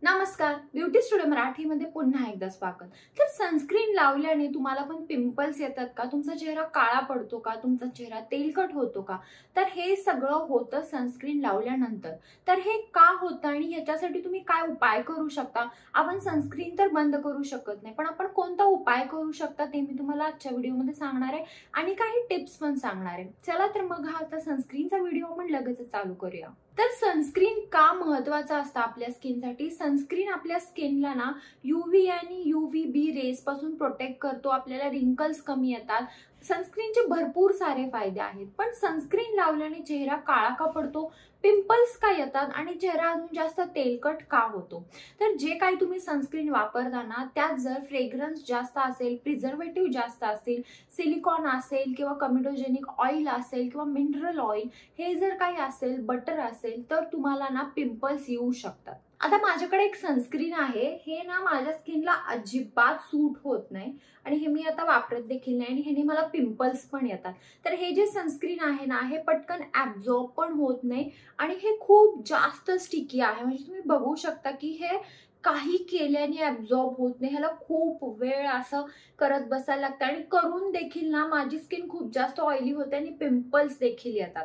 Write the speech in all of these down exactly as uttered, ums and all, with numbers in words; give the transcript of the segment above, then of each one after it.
नमस्कार, beauty studio मराठीमध्ये पुन्हा एकदा स्वागत। तर सनस्क्रीन लावल्याने तुम्हाला पण पिंपल्स येतात का? तुमचा चेहरा काळा पडतो का? तुमचा चेहरा तेलकट होतो का? तर हे सगळं होतं सनस्क्रीन लावल्यानंतर। तर हे का होतं आणि याच्यासाठी तुम्ही काय उपाय करू शकता? आपण सनस्क्रीन तर बंद करू शकत नाही, पण आपण कोणता उपाय करू शकता ते मी तुम्हाला आजच्या व्हिडिओमध्ये सांगणार आहे आणि काही टिप्स पण सांगणार आहे। चला तर मग हा आता सनस्क्रीनचा व्हिडिओ आपण लगेच चालू करूया। तर सनस्क्रीन का महत्त्वाचा असतं आपल्या स्किनसाठी? सनस्क्रीन आपल्या स्किनला ना यूव्ही आणि यूव्ही बी रेज पासून प्रोटेक्ट करतो, आपल्याला रिंकल्स कमी येतात। सनस्क्रीनचे भरपूर सारे फायदे आहेत, पण सनस्क्रीन लावल्याने चेहरा काळा का पडतो, पिंपल्स का येतात आणि चेहरा अजून जास्त तेलकट का होतो? तर जे काही तुम्ही सनस्क्रीन वापरता ना त्यात जर फ्रेग्रन्स जास्त असेल, प्रिझर्वेटिव्ह जास्त असेल, सिलिकॉन असेल किंवा कमिडोजेनिक ऑइल असेल किंवा मिनरल ऑइल हे जर काही असेल, बटर असेल, तर तुम्हाला ना पिंपल्स येऊ शकतात। आता माझ्याकडे एक सनस्क्रीन आहे, हे ना माझ्या स्किनला अजिबात सूट होत नाही आणि हे मी आता वापरत देखील नाही आणि ह्याने मला पिंपल्स पण येतात। तर हे जे सनस्क्रीन आहे ना हे पटकन ॲब्झॉर्ब पण होत नाही आणि हे खूप जास्त स्टिकी आहे। म्हणजे तुम्ही बघू शकता की हे काही केल्याने ॲब्झॉर्ब होत नाही, ह्याला खूप वेळ असं करत बसायला लागतं आणि करून देखील ना माझी स्किन खूप जास्त ऑइली होते आणि पिंपल्स देखील येतात।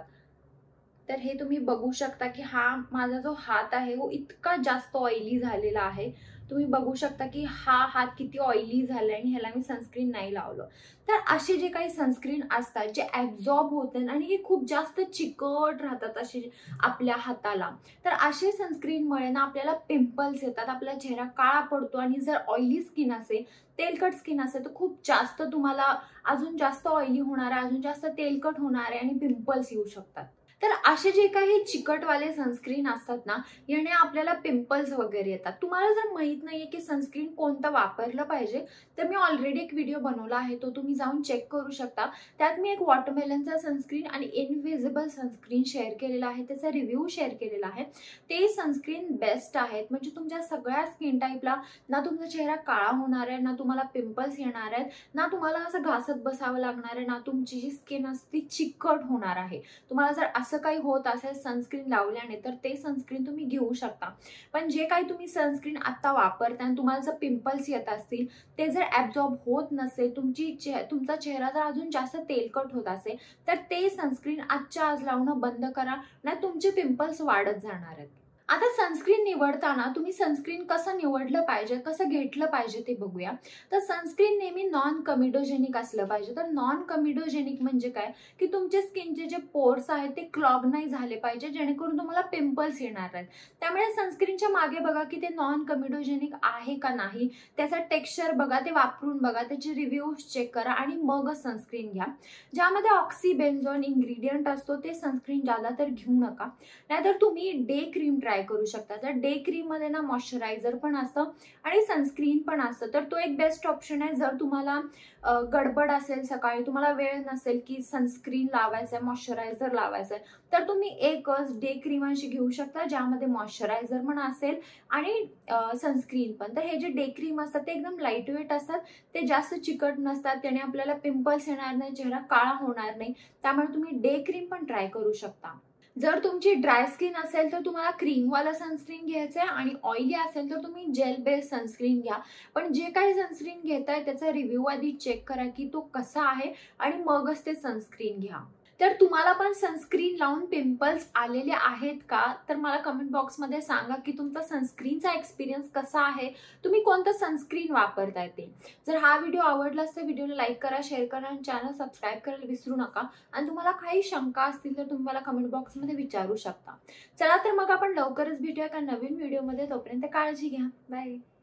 तर हे तुम्ही बघू शकता की हा माझा जो हात आहे वो इतका जास्त ऑइली झालेला आहे। तुम्ही बघू शकता की हा हात किती ऑइली झालाय आणि ह्याला मी सनस्क्रीन नाही लावलं। तर असे जे काही सनस्क्रीन असतात जे ॲब्झॉर्ब होतात आणि हे खूप जास्त चिकट राहतात असे आपल्या हाताला, तर असे सनस्क्रीनमुळे ना आपल्याला पिंपल्स येतात, आपला चेहरा काळा पडतो आणि जर ऑइली स्किन असेल, तेलकट स्किन असेल तर खूप जास्त तुम्हाला अजून जास्त ऑइली होणार आहे, अजून जास्त तेलकट होणार आहे आणि पिंपल्स येऊ शकतात। तर असे जे काही चिकटवाले सनस्क्रीन असतात ना याने आपल्याला पिंपल्स वगैरे येतात। तुम्हाला जर माहित नाहीये की सनस्क्रीन कोणतं वापरलं पाहिजे तर मी ऑलरेडी एक व्हिडिओ बनवला आहे, तो तुम्ही जाऊन चेक करू शकता। त्यात मी एक वॉटरमेलनचा सनस्क्रीन आणि इनव्हिजिबल सनस्क्रीन शेअर केलेला आहे, त्याचा रिव्ह्यू शेअर केलेला आहे। ते सनस्क्रीन बेस्ट आहेत, म्हणजे तुमच्या सगळ्या स्किन टाईपला ना तुमचा चेहरा काळा होणार आहे, ना तुम्हाला पिंपल्स येणार आहेत, ना तुम्हाला असं घासत बसावं लागणार आहे, ना तुमची जी स्किन असते ती चिकट होणार आहे। तुम्हाला जर असं काही होत असेल सनस्क्रीन लावल्याने तर ते सनस्क्रीन तुम्ही घेऊ शकता। पण जे काही तुम्ही सनस्क्रीन आता वापरता आणि तुम्हाला जर पिंपल्स येत असतील, ते जर ॲब्झॉर्ब होत नसेल, तुमची चे तुमचा चेहरा जर अजून जास्त तेलकट होत असेल तर ते सनस्क्रीन आजच्या आज लावणं बंद करा, नाही तुमचे पिंपल्स वाढत जाणार आहेत। आता सनस्क्रीन निवडताना तुम्ही सनस्क्रीन कसं निवडलं पाहिजे, कसं घेतलं पाहिजे ते बघूया। तर सनस्क्रीन नेहमी नॉन कमिडोजेनिक असलं पाहिजे। तर नॉन कमिडोजेनिक म्हणजे काय की तुमचे स्किनचे जे पोर्स आहेत ते क्लॉग नाही झाले पाहिजे, जेणेकरून तुम्हाला पिंपल्स येणार आहेत। त्यामुळे सनस्क्रीनच्या मागे बघा की ते नॉन कमिडोजेनिक आहे का नाही, त्याचा टेक्स्चर बघा, ते वापरून बघा, त्याचे रिव्ह्यूज चेक करा आणि मग सनस्क्रीन घ्या। ज्यामध्ये ऑक्सीबेन्झोन इन्ग्रेडियंट असतो ते सनस्क्रीन ज्यादा तर घेऊ नका, नाहीतर तुम्ही डे क्रीम ट्राय करू शकता। तर डे क्रीम मध्ये ना मॉइश्चरायझर पण असतं आणि सनस्क्रीन पण असतं, तर तो एक बेस्ट ऑप्शन आहे। जर तुम्हाला गडबड असेल, सकाळी तुम्हाला वेळ नसेल की सनस्क्रीन लावायचं आहे, मॉइश्चरायझर लावायचं आहे, तर तुम्ही एकच डे क्रीम अशी घेऊ शकता ज्यामध्ये मॉइश्चरायझर पण असेल आणि सनस्क्रीन पण। तर हे जे डे क्रीम असतात ते एकदम लाईट वेट असतात, ते जास्त चिकट नसतात, त्याने आपल्याला पिंपल्स येणार नाही, चेहरा काळा होणार नाही, त्यामुळे तुम्ही डे क्रीम पण ट्राय करू शकता। जर तुमची ड्राय स्किन असेल तर तुम्हाला क्रीमवाला सनस्क्रीन घ्यायचं आहे आणि ऑइली असेल तर तुम्ही जेल बेस्ड सनस्क्रीन घ्या। पण जे काही सनस्क्रीन घेताय त्याचा रिव्ह्यू आधी चेक करा की तो कसा आहे आणि मगच ते सनस्क्रीन घ्या। तर तुम्हाला पण सनस्क्रीन लावून पिंपल्स आलेले आहेत का? तर मला कमेंट बॉक्समध्ये सांगा की तुमचा सनस्क्रीनचा एक्सपिरियन्स कसा आहे, तुम्ही कोणतं सनस्क्रीन वापरताय ते। जर हा व्हिडिओ आवडला असेल तर व्हिडिओला लाईक करा, शेअर करा आणि चॅनल सबस्क्राईब करायला विसरू नका। आणि तुम्हाला काही शंका असतील तर तुम्ही मला कमेंट बॉक्समध्ये विचारू शकता। चला तर मग आपण लवकरच भेटूया एका नवीन व्हिडिओमध्ये, तोपर्यंत काळजी घ्या, बाय।